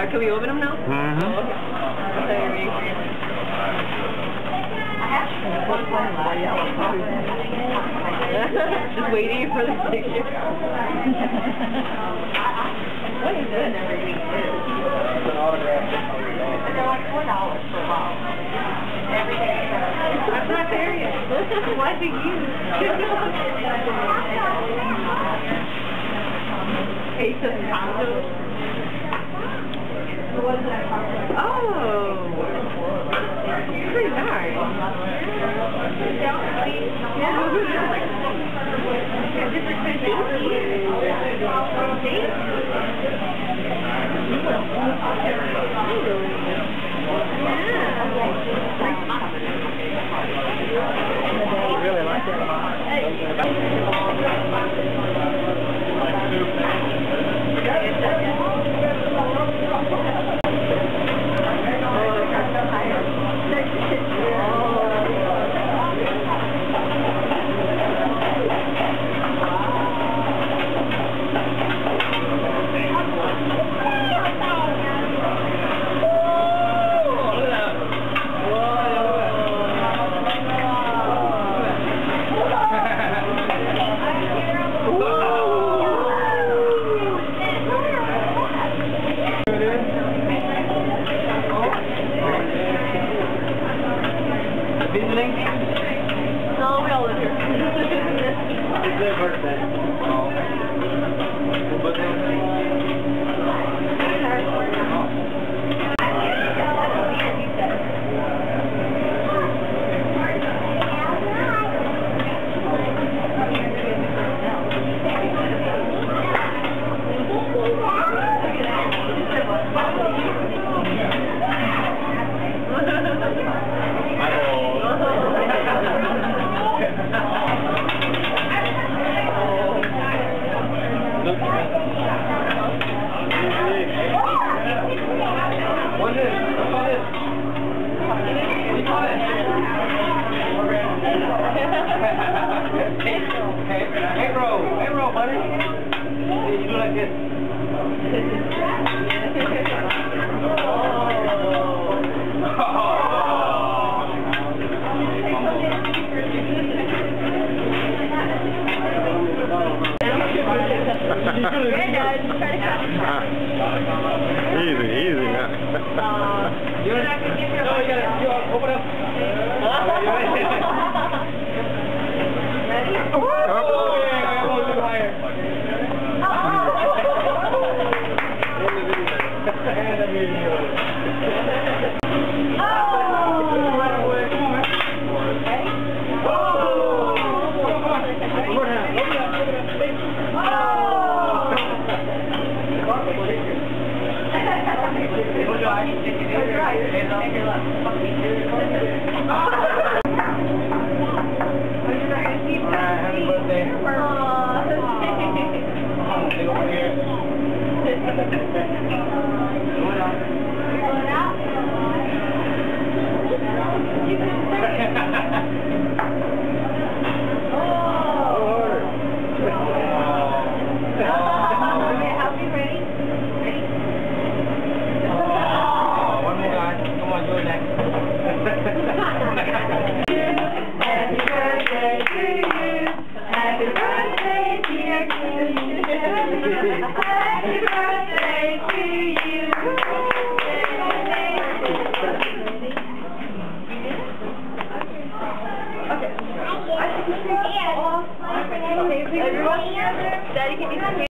Can we open them now? Mm-hmm. Oh, okay. Just waiting for the picture. What is it? It's an autograph. And they're like $4 for a while. Every day. I'm not there yet. Why do you? Aces and condos. Oh, pretty nice. I really like that. Visiting? No, we all live here. It's their birthday. Hey, bro, buddy. Hey, you do like this. Easy, man. You gotta open up. Ready? Oh, yeah, I'm a little higher. And the video. Right away. Come on, man. Ready? Oh! Come on. One more time. Open it up. Happy birthday. Stay over here. Going out? Daddy, can you